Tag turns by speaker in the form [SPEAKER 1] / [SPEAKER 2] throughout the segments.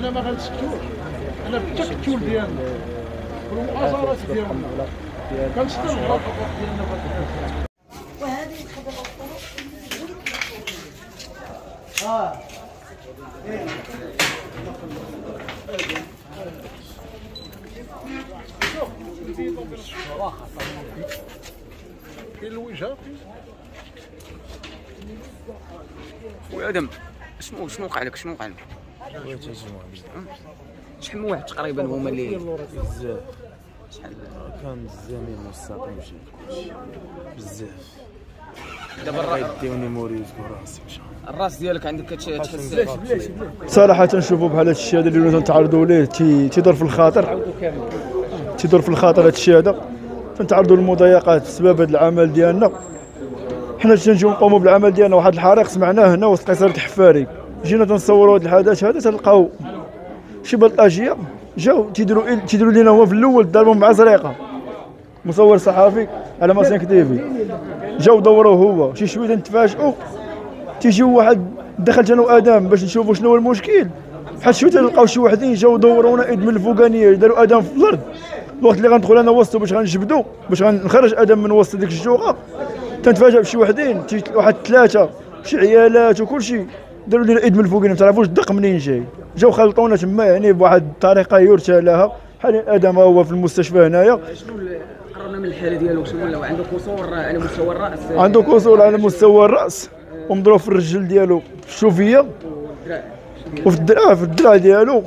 [SPEAKER 1] حنا ما غنسكتوش، حنا بالتكتل ديالنا والمؤازرات ديالنا كنشتغلوا على الحقوق ديالنا. وهذه كاين الوجهه
[SPEAKER 2] خويا ادم، شنو وقع لك؟ شنو وقع لك؟ شحال من واحد تقريبا هما اللي
[SPEAKER 3] بزاف؟
[SPEAKER 2] شحال
[SPEAKER 3] كان الزميل مستقيم شي بزاف.
[SPEAKER 2] دابا
[SPEAKER 3] يديوني موريس وراسي
[SPEAKER 2] الراس ديالك عندك كتحس
[SPEAKER 4] صراحه تنشوفوا بحال هذا الشيء هذا اللي تنتعرضوا ليه تيضر في الخاطر، تيضر في الخاطر هذا الشيء هذا. تنتعرضوا للمضايقات بسبب هذا العمل ديالنا. حنا تنجيو نقوموا بالعمل ديالنا. واحد الحريق سمعناه هنا وسط قصيرة الحفاري، جينا تنصوروا هذا الحدث هذا تلقاو شي بلطاجيه جاو تيديروا لينا هو في الاول ضربوا مع زريقه، مصور صحفي على ماسينك تيفي، جاو دوروه هو. شي شويه تنتفاجئوا تيجيو واحد دخلت انا وادم باش نشوفوا شنو هو المشكل. بحال شويه تلقاو شي وحدين جاو دورونا ايد من الفوقانيه، داروا ادم في الارض. الوقت اللي غندخل انا وسطو باش غنجبدو باش غنخرج ادم من وسط ديك الجوغه، تنتفاجئ بشي وحدين واحد ثلاثه شي عيالات وكل شيء داروا لنا ايد من الفوقين. ما تعرفوش الدق منين جاي، جاو خلطونا تما يعني بواحد الطريقه يرثى لها. بحال ادم هو في المستشفى هنايا.
[SPEAKER 2] شنو قررنا من الحاله ديالو؟ شنو ولا عنده كسور على مستوى الراس؟
[SPEAKER 4] عنده كسور على مستوى الراس ومضروب في الرجل ديالو في الشوفيه وفي الدراع ديالو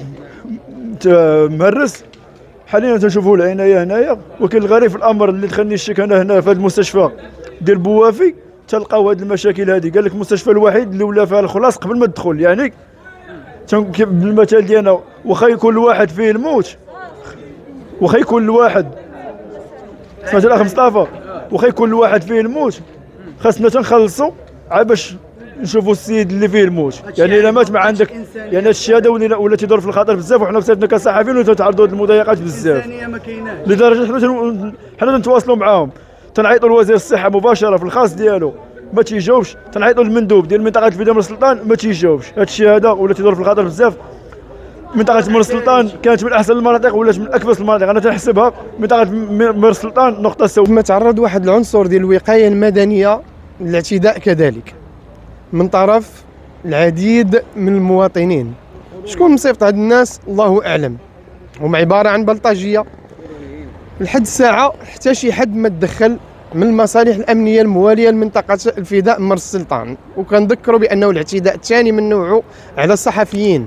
[SPEAKER 4] مهرس. حاليا تنشوفوا العنايه هنايا. وكاين الغريب في الامر اللي دخلني الشك انا هنا في هذا المستشفى ديال بوافي تلقاو هذه المشاكل هذه. قال لك المستشفى الوحيد اللي ولا فيها الخلاص قبل ما تدخل، يعني بالمثال ديالنا واخا يكون الواحد فيه الموت، واخا يكون الواحد سمعت الاخ مصطفى، واخا يكون الواحد فيه الموت خاصنا تنخلصوا عا باش نشوفوا السيد اللي فيه الموت. يعني الا مات ما عندك يعني هذا الشيء هذا ولا تيدور في الخطر بزاف. وحنا بصفتنا كصحفيين تنتعرضوا للمضايقات بزاف لدرجه حنا تنتواصلوا معاهم. تنعيطوا لوزير الصحه مباشره في الخاص ديالو ما تيجاوبش، تنعيطوا للمندوب ديال منطقه الفيدا من السلطان ما تيجاوبش. هذا الشيء هذا ولا تيدور في الخطر بزاف. منطقه مر السلطان كانت من احسن المناطق ولات من اكبس المناطق. انا تنحسبها منطقه مر السلطان نقطه سوداء.
[SPEAKER 5] ما تعرض واحد العنصر ديال الوقايه المدنيه للاعتداء كذلك من طرف العديد من المواطنين. شكون مصيبط هاد الناس الله اعلم. هم عباره عن بلطجيه لحد الساعه حتى شي حد ما تدخل من المصالح الامنيه المواليه لمنطقه الفداء مر السلطان. وكنذكروا بانه الاعتداء الثاني من نوعه على الصحفيين.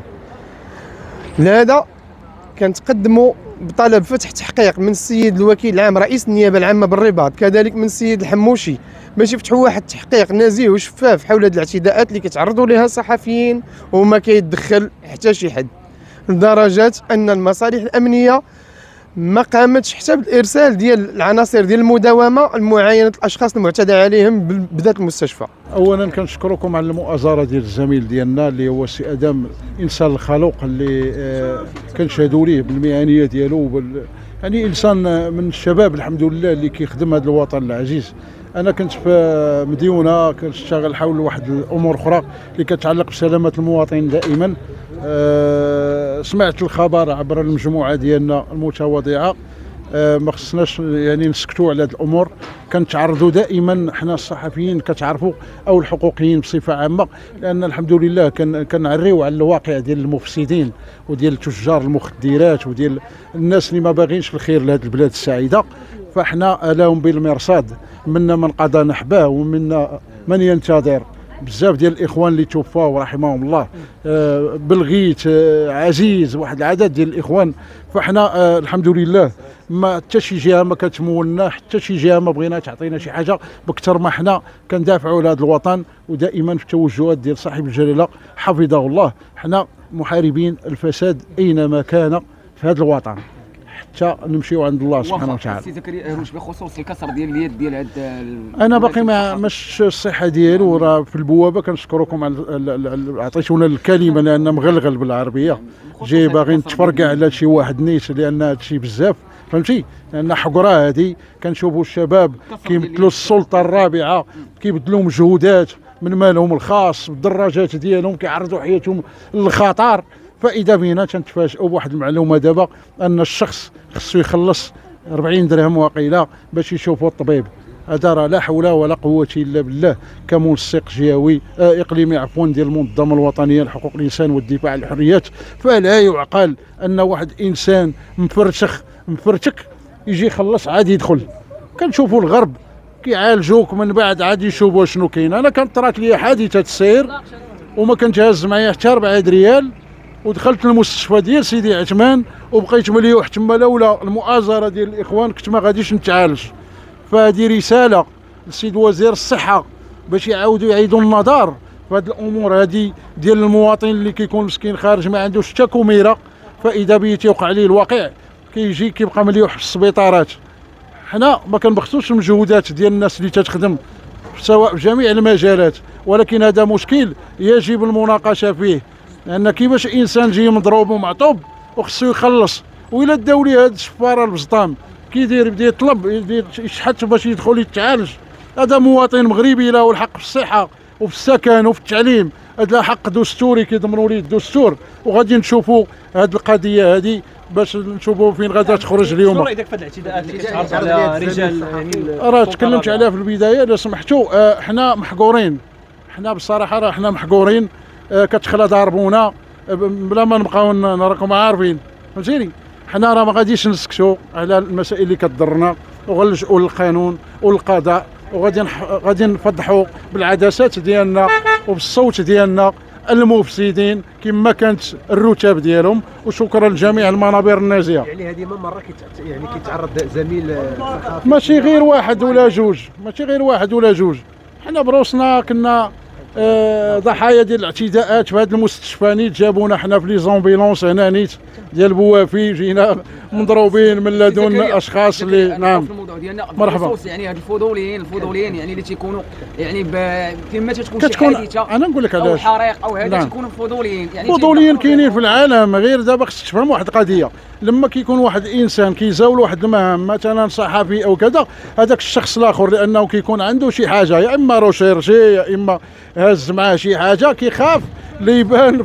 [SPEAKER 5] لهذا كنتقدموا بطلب فتح تحقيق من السيد الوكيل العام رئيس النيابه العامه بالرباط، كذلك من السيد الحموشي، باش يفتحوا واحد التحقيق نزيه وشفاف حول هذه الاعتداءات اللي كيتعرضوا لها الصحفيين وما كيتدخل حتى شي حد، لدرجه ان المصالح الامنيه ما قامتش حتى بالارسال ديال العناصر ديال المداومه لمعاينه الاشخاص المعتدى عليهم بذات المستشفى.
[SPEAKER 1] اولا كنشكركم على المؤازره ديال الزميل ديالنا اللي هو السي ادم، انسان الخلوق اللي كنشهدوا ليه بالمهنيه ديالو يعني انسان من الشباب الحمد لله اللي كيخدم هذا الوطن العزيز. انا كنت في مديونه كنشتغل حول واحد الامور اخرى اللي كتعلق بسلامه المواطن دائما. سمعت الخبر عبر المجموعه ديالنا المتواضعه. ما خصناش يعني نسكتوا على هذه الامور. كنتعرضوا دائما حنا الصحفيين كتعرفوا او الحقوقيين بصفه عامه، لان الحمد لله كنعريو على الواقع ديال المفسدين وديال تجار المخدرات وديال الناس اللي ما باغينش الخير لهذه البلاد السعيده. فاحنا لهم بالمرصاد، منا من قضى نحبه ومنا من ينتظر. بزاف ديال الاخوان اللي توفاو رحمهم الله، بلغيت عزيز واحد العدد ديال الاخوان. فاحنا الحمد لله ما حتى شي جهه ما كتمولنا، حتى شي جهه ما بغينا تعطينا شي حاجه بكثر ما حنا كندافعوا على هذا الوطن. ودائما في التوجهات ديال صاحب الجلاله حفظه الله، حنا محاربين الفساد اينما كان في هذا الوطن حتى نمشيو عند الله سبحانه وتعالى.
[SPEAKER 2] سي زكريا واش بخصوص الكسر ديال اليد ديال هاد
[SPEAKER 1] انا باقي مش الصحه ديالو راه في البوابه. كنشكركم على عطيتونا الكلمه لان مغلغل بالعربيه، جاي باغي نتفرقع على شي واحد نيت لان هذا الشيء بزاف فهمتي. لان حقره هذه كنشوفوا الشباب كيمثلوا السلطه الرابعه، كيبذلوا مجهودات من مالهم الخاص بالدراجات ديالهم، كيعرضوا حياتهم للخطر فاذا بينا تنتفاجئوا بواحد المعلومه دابا ان الشخص خصو يخلص 40 درهم واقيلا باش يشوفوا الطبيب. هذا راه لا حول ولا قوه الا بالله كمنسق جهوي اقليمي عفوا ديال المنظمه الوطنيه لحقوق الانسان والدفاع عن الحريات. فلا يعقل ان واحد انسان مفرتك يجي يخلص عاد يدخل. كنشوفوا الغرب كيعالجوك من بعد عاد يشوفوا شنو كاين. انا كانت طرات لي حادثه السير وما كنت هاز معايا حتى 4 ريال ودخلت المستشفى ديال سيدي عثمان وبقيت مليوح تما. لولا المؤازره ديال الاخوان كنت ما غاديش نتعالج. فهذه رساله للسيد وزير الصحه باش يعيدوا النظر في هذه الامور هذه ديال المواطن اللي كيكون مسكين خارج ما عندوش حتى كميره، فاذا بيه يوقع عليه الواقع كيجي كيبقى مليوح في السبيطارات. حنا ما كنبخسوش المجهودات ديال الناس اللي تخدم سواء في جميع المجالات، ولكن هذا مشكل يجب المناقشه فيه. لان كيفاش انسان جاي مضروب ومعطوب وخصو يخلص، وإلا داو ليه هاد الشفاره البسطام كيدير بدا يطلب يشحت باش يدخل يتعالج. هذا مواطن مغربي له الحق في الصحه وفي السكن وفي التعليم. هذا حق دستوري كيضمنوا ليه الدستور. وغادي نشوفوا هاد القضيه هذه باش نشوفوا فين غادا تخرج اليوم.
[SPEAKER 6] شنو رايك في هاد الاعتداءات اللي كتعرض على رجال
[SPEAKER 1] راه تكلمت عليها في البدايه اذا سمحتوا. حنا محقورين، حنا بصراحه راه حنا محقورين. كتخلى ضاربونا بلا ما نبقاو راكم عارفين فهمتيني. حنا راه ما غاديش نسكتوا على المسائل اللي كتضرنا وغنلجؤوا للقانون والقضاء، غادي نفضحوا بالعدسات ديالنا وبالصوت ديالنا المفسدين كما كانت الرتب ديالهم. وشكرا لجميع المنابر النازيه.
[SPEAKER 2] يعني هذه من مره كيتعرض زميل صحفي
[SPEAKER 1] ماشي غير واحد ولا جوج، ماشي غير واحد ولا جوج. حنا بروسنا كنا ضحايا ديال الاعتداءات في هذا المستشفى. نيت جابونا حنا في لي زومبيلونس هنا نيت ديال بوافي، جينا مضروبين من لدن اشخاص اللي نعم.
[SPEAKER 2] في الموضوع ديالنا
[SPEAKER 1] مرحبا.
[SPEAKER 2] بخصوص يعني هاد الفضوليين يعني اللي تيكونوا يعني فيما تتكون شي
[SPEAKER 1] كتكون
[SPEAKER 2] حادثه
[SPEAKER 1] انا نقول لك
[SPEAKER 2] او
[SPEAKER 1] علاش
[SPEAKER 2] حريق او هذا
[SPEAKER 1] نعم.
[SPEAKER 2] تيكونوا فضوليين. يعني
[SPEAKER 1] فضوليين كاينين في العالم. غير دابا خصك تفهم واحد القضيه. لما كيكون واحد الانسان كيزاول واحد المهام مثلا صحفي او كذا، هذاك الشخص الاخر لانه كيكون عنده شي حاجه يا اما روشيرشي يا اما هاز معاه شي حاجه كيخاف اللي يبان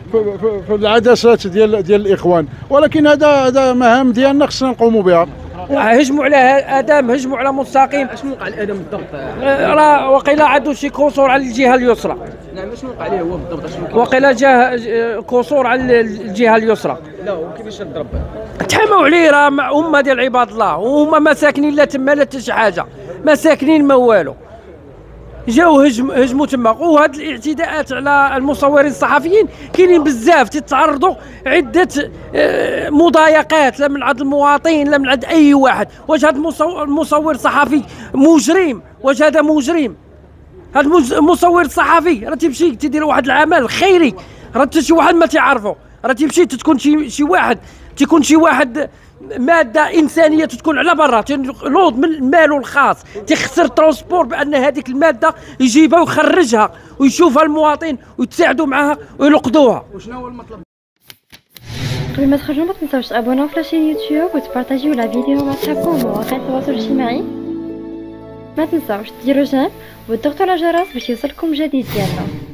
[SPEAKER 1] في العدسات ديال الاخوان. ولكن هذا مهام ديالنا خصنا نقوموا بها.
[SPEAKER 7] هجموا على ادم، هجموا على مستقيم.
[SPEAKER 2] اشنو وقع لادم بالضبط؟
[SPEAKER 7] راه وقيلا عنده شي كسور على الجهه اليسرى.
[SPEAKER 2] نعم اشنو وقع ليه هو بالضبط؟ اشنو
[SPEAKER 7] وقيلا جاه كسور على الجهه اليسرى.
[SPEAKER 2] لا وكيفاش ضرب؟
[SPEAKER 7] تحاموا عليه. راه هما ديال عباد الله وهما ما ساكنين لا تما لا حتى شي حاجه، ما ساكنين ما والو. جاو هجموا تما. وهاد الاعتداءات على المصورين الصحفيين كاينين بزاف، تتعرضوا عده مضايقات لا من عند المواطن لا من عند اي واحد. واش هاد المصور صحفي مجرم؟ واش هذا مجرم؟ هاد المصور الصحفي راه تيمشي تيدير واحد العمل خيري، راه حتى شي واحد ما تيعرفو. راه تيمشي تكون شي واحد تيكون شي واحد ماده انسانيه تكون على برا تنوض من ماله الخاص، تخسر ترونسبور بان هذيك الماده يجيبها ويخرجها ويشوفها المواطن ويتساعدوا معها وينقذوها.
[SPEAKER 2] وشنو هو المطلب؟
[SPEAKER 8] قبل ما تخرجوا ما تنساوش تابوناو في لاشين يوتيوب وتبارطاجيو لا فيديو مع صحابكم ومواقع التواصل الاجتماعي. ما تنساوش ديروا جيم وتضغطوا على الجرس باش يوصلكم جديد ديالنا.